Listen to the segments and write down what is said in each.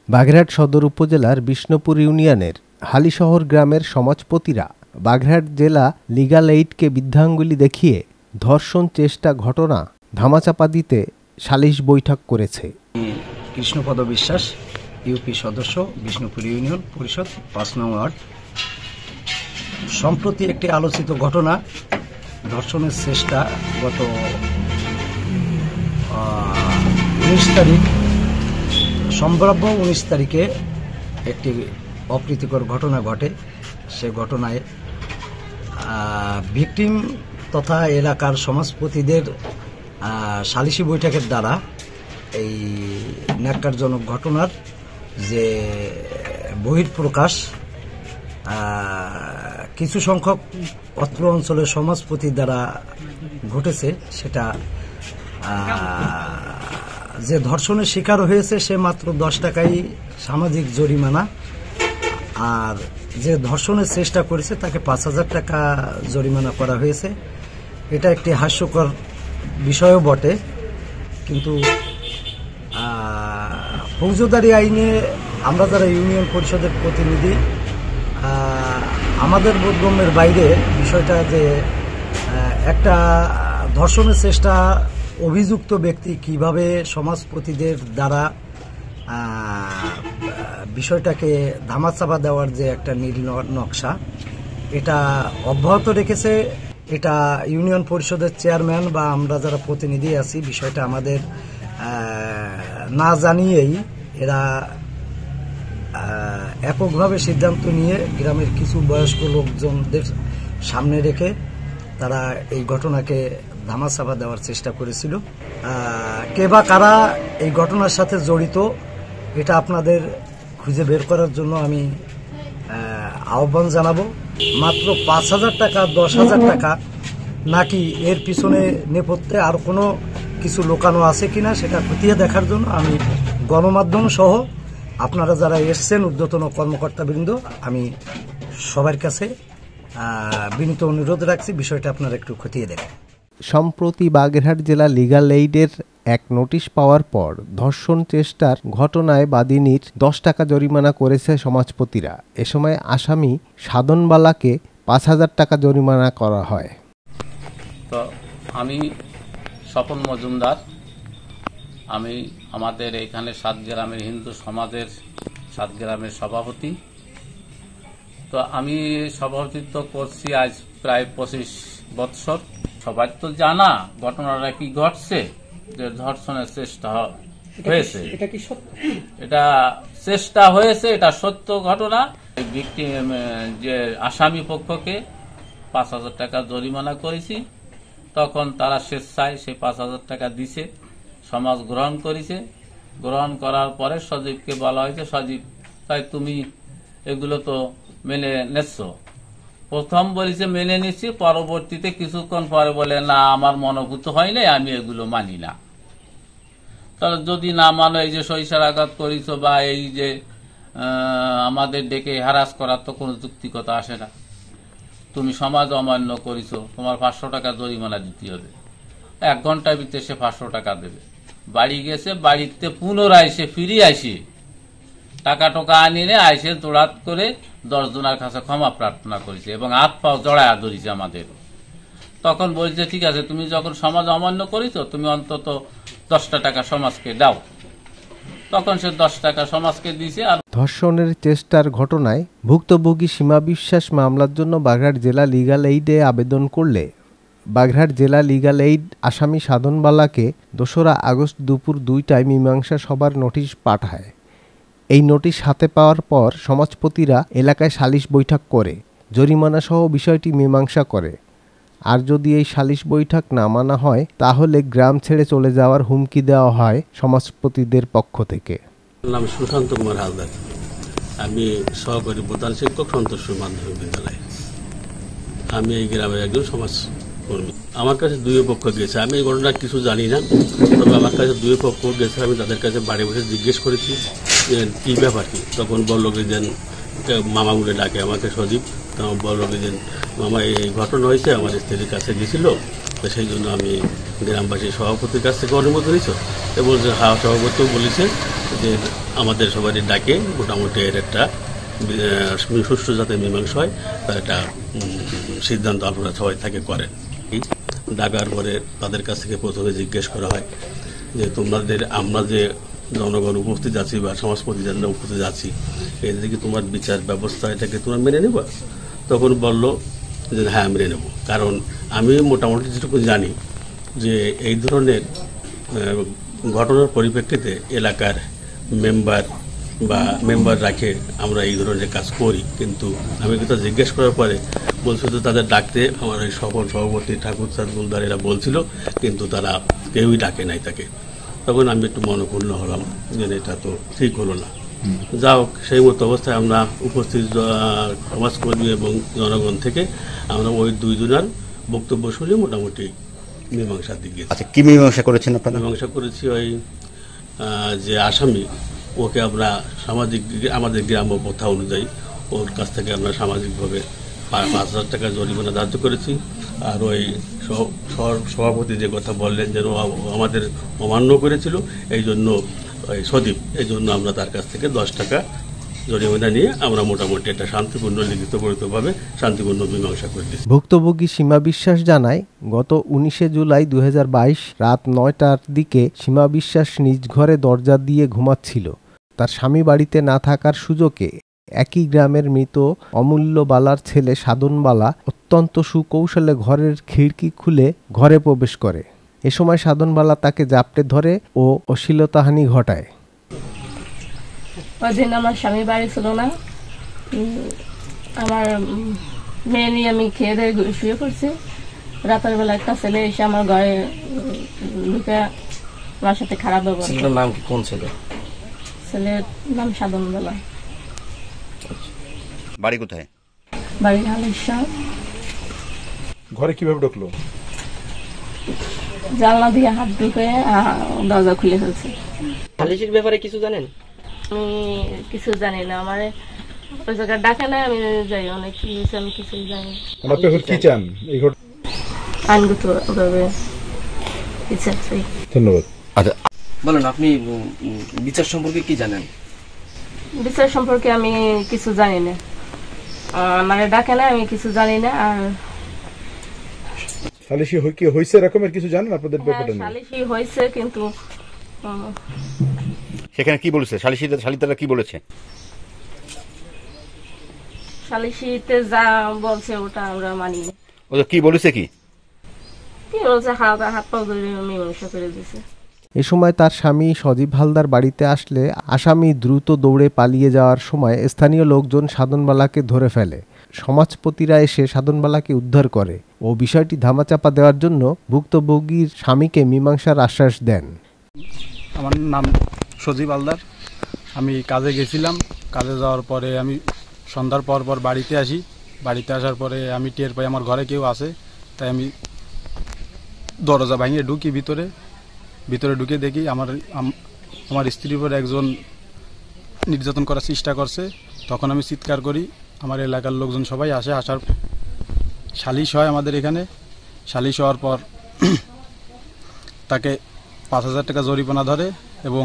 বাগেরহাট সদর উপজেলার বিষ্ণুপুর ইউনিয়নের হালিশহর গ্রামের সমাজপতিরা বাগেরহাট জেলা লিগ্যাল এইডকে বৃদ্ধাঙ্গুলি দেখিয়ে ধর্ষণ চেষ্টা ঘটনা ধামাচাপা দিতে সালিশ বৈঠক করেছে। কৃষ্ণপদ বিশ্বাস, ইউপি সদস্য, বিষ্ণুপুর ইউনিয়ন পরিষদ ৫ নং ওয়ার্ড। সম্প্রতি একটি আলোচিত ঘটনা, ধর্ষণের চেষ্টা গত ১৯ তারিখ, সম্ভাব্য ১৯ তারিখে একটি অপ্রীতিকর ঘটনা ঘটে। সে ঘটনায় ভিকটিম তথা এলাকার সমাজপতিদের সালিশি বৈঠকের দ্বারা এই ন্যাক্কারজনক ঘটনার যে বহিঃপ্রকাশ কিছু সংখ্যক অত্র অঞ্চলের সমাজপতির দ্বারা ঘটেছে, সেটা যে ধর্ষণের শিকার হয়েছে সে মাত্র ১০ টাকাই সামাজিক জরিমানা, আর যে ধর্ষণের চেষ্টা করেছে তাকে ৫,০০০ টাকা জরিমানা করা হয়েছে। এটা একটি হাস্যকর বিষয়ও বটে, কিন্তু ফৌজদারি আইনে আমরা যারা ইউনিয়ন পরিষদের প্রতিনিধি, আমাদের বোধগম্যের বাইরে বিষয়টা যে একটা ধর্ষণের চেষ্টা অভিযুক্ত ব্যক্তি কিভাবে সমাজপতিদের দ্বারা বিষয়টাকে ধামাচাপা দেওয়ার যে একটা নীল নকশা, এটা অব্যাহত রেখেছে। এটা ইউনিয়ন পরিষদের চেয়ারম্যান বা আমরা যারা প্রতিনিধি আছি বিষয়টা আমাদের না জানিয়েই এরা এককভাবে সিদ্ধান্ত নিয়ে গ্রামের কিছু বয়স্ক লোকজনদের সামনে রেখে তারা এই ঘটনাকে ধামাচাপা দেওয়ার চেষ্টা করেছিল। কে বা কারা এই ঘটনার সাথে জড়িত এটা আপনাদের খুঁজে বের করার জন্য আমি আহ্বান জানাবো। মাত্র ৫,০০০ টাকা, ১০,০০০ টাকা, নাকি এর পিছনে নেপথ্যে আর কোনো কিছু লোকানো আছে কিনা সেটা খতিয়ে দেখার জন্য আমি গণমাধ্যম সহ আপনারা যারা এসছেন ঊর্ধ্বতন কর্মকর্তাবৃন্দ, আমি সবার কাছে বিনীত অনুরোধ রাখছি বিষয়টা আপনারা একটু খতিয়ে দেখেন। সম্প্রতি বাগেরহাট জেলা লিগ্যাল এইডের এক নোটিশ পাওয়ার পর ধর্ষণ চেষ্টার ঘটনায় বাদীনির ১০ টাকা জরিমানা করেছে সমাজপতিরা। এ সময় আসামি সাধনবালাকে ৫,০০০ টাকা জরিমানা করা হয়। তো আমি স্বপন মজুমদার, আমি আমাদের এখানে ৭ গ্রামের হিন্দু সমাজের ৭ গ্রামের সভাপতি। তো আমি সভাপতিত্ব করছি আজ প্রায় ২৫ বৎসর। সবার তো জানা ঘটনাটা কি ঘটছে, যে ধর্ষণের চেষ্টা হয়েছে। এটা চেষ্টা হয়েছে, এটা সত্য ঘটনা। ভিকটিম যে আসামি পক্ষকে ৫,০০০ টাকা জরিমানা করেছি, তখন তারা স্বেচ্ছায় সেই ৫,০০০ টাকা দিছে, সমাজ গ্রহণ করেছে। গ্রহণ করার পরে সজীবকে বলা হয়েছে, সজীব তাই তুমি এগুলো তো মেনে নেছ। প্রথম বলেছে মেনে নিচ্ছি, পরবর্তীতে কিছুক্ষণ পরে বলে না আমার মনোভূত হয় নাই, আমি এগুলো মানি না। তাহলে যদি না মানো, এই যে সহিংসারাঘাত করিস বা এই যে আমাদের ডেকে হ্যারাস করার তো কোনো যুক্তিকতা আসে না। তুমি সমাজ অমান্য করিস, তোমার ৫০০ টাকা জরিমানা দিতে হবে। ১ ঘন্টার ভিতরে সে ৫০০ টাকা দেবে। বাড়ি গেছে, বাড়িতে পুনরায় সে ফিরে আসে, টাকা টোকা আনিয়ে আইসে দৌড়াত করে ১০ জনের কাছে ক্ষমা প্রার্থনা করেছে এবং হাত পাও জড়ায়া ধরেছে আমাদের। তখন বলছে ঠিক আছে, তুমি যখন সমাজ অমান্য করিস তুমি অন্তত ১০টা টাকা সমাজকে দাও। তখন সে ১০ টাকা সমাজকে দিয়েছে। আর ধর্ষণের চেষ্টার ঘটনায় ভুক্তভোগী সীমা বিশ্বাস মামলার জন্য বাগেরহাট জেলা লিগ্যাল এইডে আবেদন করলে বাগেরহাট জেলা লিগ্যাল এইড আসামি সাধনবালাকে ২রা আগস্ট দুপুর ২টায় মীমাংসা সভার নোটিশ পাঠায়। এই নোটিশ হাতে পাওয়ার পর সমাজপতিরা এলাকায় সালিশ বৈঠক করে জরিমানা সহ বিষয়টি মীমাংসা করে। আর যদি এই সালিশ বৈঠক না মানা হয় তাহলে গ্রাম ছেড়ে চলে যাওয়ার হুমকি দেওয়া হয় সমাজপতিদের পক্ষ থেকে। নাম সুশান্ত কুমার হালদার, আমি সহকারী প্রধান শিক্ষক সন্তোষপুর মাধ্যমিক বিদ্যালয়। আমি এই গ্রামের একজন সমাজকর্মী। আমার কাছে ২ পক্ষ গেছে, আমি এই ঘটনা কিছু জানি না, তবে আমার কাছে ২ পক্ষ গেছে। আমি তাদের কাছে বাড়ি বসে জিজ্ঞেস করেছি যে কী ব্যাপার কি। তখন বললো কি যে মামা বলে ডাকে আমাকে সজীব। তখন বললো কি যে মামা এই ঘটনা হয়েছে, আমার স্ত্রীর কাছে গেছিল, তো সেই জন্য আমি গ্রামবাসী সভাপতির কাছ থেকে অনুমতি নিয়েছ। বলছে হ্যাঁ, সভাপতিও বলেছে যে আমাদের সবারই ডাকে মোটামুটি এর একটা সুষ্ঠু যাতে মীমাংসা হয় তার একটা সিদ্ধান্ত আপনারা সবাই থেকে করেন। ডাকার পরে তাদের কাছ থেকে প্রথমে জিজ্ঞেস করা হয় যে আমরা যে জনগণ উপস্থিত আছি বা সমাজপতি যারা উপস্থিত আছি এদের কি তোমার বিচার ব্যবস্থা এটাকে তোমরা মেনে নেবা? তখন বলল যে হ্যাঁ মেনে নেব। কারণ আমি মোটামুটি যেটুকু জানি যে এই ধরনের ঘটনার পরিপ্রেক্ষিতে এলাকার মেম্বার রাখে আমরা এই ধরনের কাজ করি, কিন্তু আমি কিন্তু জিজ্ঞেস করার পরে বলছিল যে তাদের ডাকতে আমার এই সফল সভাপতি ঠাকুর চাঁদ গুলদার এরা বলছিল, কিন্তু তারা কেউই ডাকে নাই তাকে। তখন আমি একটু মনক্ষুণ্ণ হলাম যে এটা তো ঠিক হলো না। যা হোক, সেই মতো অবস্থায় আমরা উপস্থিত সমাজকর্মী এবং জনগণ থেকে আমরা ওই দুইজনের বক্তব্য শুনে মোটামুটি মীমাংসার দিকে। আচ্ছা, কি মীমাংসা করেছেন আপনারা? মীমাংসা করেছি ওই যে আসামি ওকে আমরা আমাদের গ্রাম্য প্রথা অনুযায়ী ওর কাছ থেকে আমরা সামাজিকভাবে 5,000 টাকা জরিমানা ধার্য করেছি। আর ওই সভাপতি যে কথা বললেন যেন আমাদের অমান্য করেছিল এই জন্য সদীপ, এই জন্য আমরা তার কাছ থেকে 10 টাকা জরিমানা নিয়ে আমরা মোটামুটি একটা শান্তিপূর্ণ লিখিতভাবে শান্তিপূর্ণ মীমাংসা করে দিয়েছি। ভুক্তভোগী সীমা বিশ্বাস জানায়, গত 19 জুলাই 2022 রাত 9টার দিকে সীমা বিশ্বাস নিজ ঘরে দরজা দিয়ে ঘুমাচ্ছিল। তার স্বামী বাড়িতে না থাকার সুযোগে একই গ্রামের মৃত অমূল্য বালার ছেলে সাধন বালা অত্যন্ত সুকৌশলে ঘরের খিড়কি খুলে ঘরে প্রবেশ করে। এ সময় সাধন বালা তাকে জাপটে ধরে ও অশ্লীলতাহানি ঘটায়। ওই দিন আমার স্বামী বাড়ি ছিল না, আমার মেয়ে নিয়ে আমি খেয়ে দিয়ে শুয়ে পড়ছি। রাতের বেলা একটা ছেলে এসে আমার ঘরে ঢুকে আমার সাথে খারাপ ব্যবহার। ছেলের নাম কি? কোন ছেলে? ছেলের নাম সাধন বালা। বাড়ি কোথায়? বাড়ি হালিশহর। ঘরে কিভাবে ঢুকলো? জানলা দিয়ে হাত ঢুকে দরজা খুলে ফেলছে। সালিসির ব্যাপারে কিছু জানেন? আমি কিছু জানি না, আমার ওই জায়গায় ডাকে না, আমি যাই অনেক কি হয়েছে আমি কিছুই জানি। আপনি কি চান এই ঘটনা? আইনগতভাবে বিচার চাই। ধন্যবাদ। আচ্ছা, বলেন আপনি বিচার সম্পর্কে কি জানেন? বিচার সম্পর্কে আমি কিছু জানি না, মানে ডাকে না, আমি কিছু জানি না। আর সালিশি কি হয়েছে এরকমের কিছু জানেন আপনাদের ব্যাপারটা? সালিশি হয়েছে, কিন্তু সেখানে কি বলেছে সালিতারা কি বলেছে? সালিশিতে যা বলছে ওটা আমরা মানি না। ওদের কি বলেছে? কি বলছে? হাত পা ধরে মীমাংসা করে দিয়েছে। এ সময় তার স্বামী সজীব হালদার বাড়িতে আসলে আসামি দ্রুত দৌড়ে পালিয়ে যাওয়ার সময় স্থানীয় লোকজন সাধনবালাকে ধরে ফেলে। সমাজপতিরা এসে সাধনবালাকে উদ্ধার করে ও বিষয়টি ধামাচাপা দেওয়ার জন্য ভুক্তভোগীর স্বামীকে মীমাংসার আশ্বাস দেন। আমার নাম সজীব হালদার। আমি কাজে গেছিলাম, কাজে যাওয়ার পরে আমি সন্ধ্যার পর বাড়িতে আসি। বাড়িতে আসার পরে আমি টের পাই আমার ঘরে কেউ আছে, তাই আমি দরজা ভাঙিয়ে ঢুকি ভিতরে ঢুকে দেখি আমার স্ত্রীর উপর একজন নির্যাতন করার চেষ্টা করছে। তখন আমি চিৎকার করি, আমার এলাকার লোকজন সবাই আসার সালিশ হয় আমাদের এখানে। সালিশ হওয়ার পর তাকে 5,000 টাকা জরিমানা ধরে এবং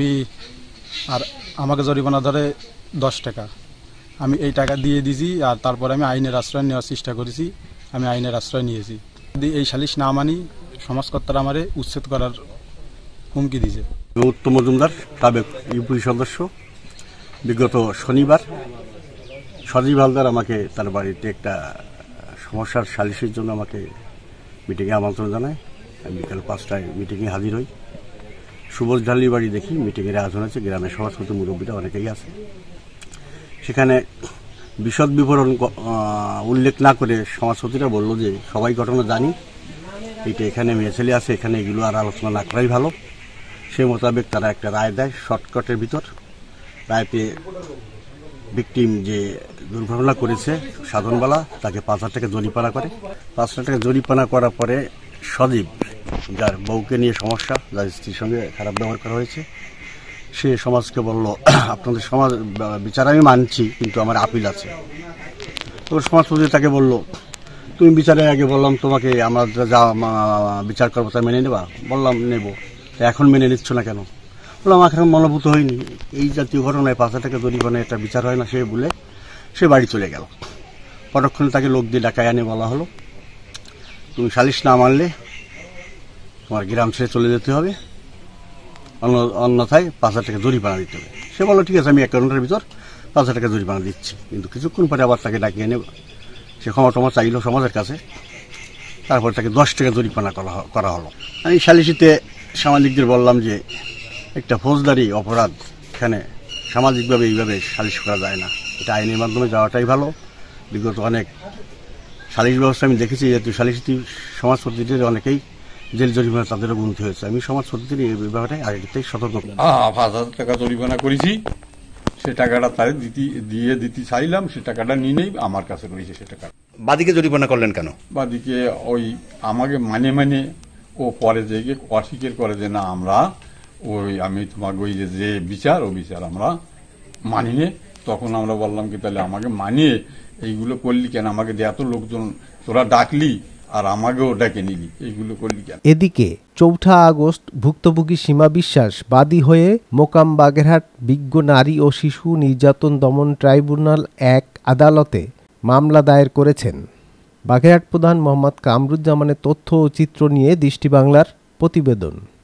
আমাকে জরিমানা ধরে 10 টাকা। আমি এই টাকা দিয়ে দিয়েছি, আর তারপরে আমি আইনের আশ্রয় নেওয়ার চেষ্টা করেছি। আমি আইনের আশ্রয় নিয়েছি। যদি এই সালিশ না মানি সমাজকর্তারা আমারে উচ্ছেদ করার হুমকি দিয়েছে। উত্তম মজুমদার, সাবেক ইউপি সদস্য। বিগত শনিবার সজীব হালদার আমাকে তার বাড়িতে একটা সমস্যার সালিশের জন্য আমাকে মিটিংয়ে আমন্ত্রণ জানায়। আমি বিকাল 5টায় মিটিংয়ে হাজির হই। সুবোধ ঢালি বাড়ি দেখি মিটিংয়ের আয়োজন আছে, গ্রামের সমাজপতি মুরব্বীরা অনেকেই আছে। সেখানে বিশদ বিবরণ উল্লেখ না করে সমাজপতিরা বলল যে সবাই ঘটনা জানি, এইটা এখানে মেয়ে ছেলে আছে, এখানে এগুলো আর আলোচনা না করাই ভালো। সেই মোতাবেক তারা একটা রায় দেয় শর্টকাটের ভিতর। রায়তে ভিকটিম যে দুর্ঘটনা করেছে সাধনবালা তাকে 5,000 টাকা জরিমানা করে। 5,000 টাকা জরিমানা করার পরে সজীব, যার বউকে নিয়ে সমস্যা, যার স্ত্রীর সঙ্গে খারাপ ব্যবহার করা হয়েছে, সে সমাজকে বলল আপনাদের সমাজ বিচার আমি মানছি, কিন্তু আমার আপিল আছে। তো সমাজপতি তাকে বলল তুমি বিচারের আগে বললাম তোমাকে আমরা যা বিচার করবো তা মেনে নেবা, বললাম নেব, এখন মেনে নিচ্ছ না কেন? বলে আমার এখন মনোভূত হয়নি, এই জাতীয় ঘটনায় 5,000 টাকা জরিমানা একটা বিচার হয় না, সে বলে সে বাড়ি চলে গেল। পরক্ষণে তাকে লোক দিয়ে ডাকায় আনে, বলা হলো তুমি সালিশ না মানলে তোমার গ্রাম ছেড়ে চলে যেতে হবে, অন্যথায় 5,000 টাকা জরিমানা দিতে হবে। সে বললো ঠিক আছে, আমি 1 ঘন্টার ভিতর 5,000 টাকা জরিমানা দিচ্ছি। কিন্তু কিছুক্ষণ পরে আবার তাকে ডাকিয়ে এনে সে ক্ষমা টমা চাইল সমাজের কাছে, তারপর তাকে 10 টাকা জরিমানা করা হলো। আমি সালিশিতে সামাজিকদের বললাম যে একটা ফৌজদারি অপরাধ, এখানে সামাজিকভাবে এইভাবে সালিশ করা যায় না, এটা আইনের মাধ্যমে যাওয়াটাই ভালো। বিগত অনেক সালিশ ব্যবস্থা আমি দেখেছি, যেহেতু সালিশিতি সমাজ পদ্ধতিতে অনেকেই জেল জরিমানা তাদেরও গুনতে হয়েছে। আমি সমাজ পদ্ধতির এই ব্যাপারে আগে থেকে সতর্ক। 5,000 টাকা জরিমানা করেছি, সে টাকাটা তারে দিতে চাইলাম, সে টাকাটা নিয়ে নেই আমার কাছে রয়েছে। সে টাকা বাদীকে জরিমানা করলেন কেন? বাদীকে ওই আমাকে মানে ও পরে যে অস্বীকার করে যে না আমরা আমি তোমাকে ওই যে বিচার ও বিচার আমরা মানি নে। তখন আমরা বললাম কি তাহলে আমাকে মানিয়ে এইগুলো করলি কেন, আমাকে এত লোকজন তোরা ডাকলি আর আমাকেও ডেকে নিলি, এইগুলো করলি কেন? এদিকে 4 আগস্ট ভুক্তভোগী সীমা বিশ্বাস বাদী হয়ে মোকাম বাগেরহাট বিজ্ঞ নারী ও শিশু নির্যাতন দমন ট্রাইব্যুনাল 1 আদালতে মামলা দায়ের করেছেন। বাগেরহাট প্রধান মোহাম্মদ কামরুজ্জামানের তথ্য ও চিত্র নিয়ে দৃষ্টি বাংলার প্রতিবেদন।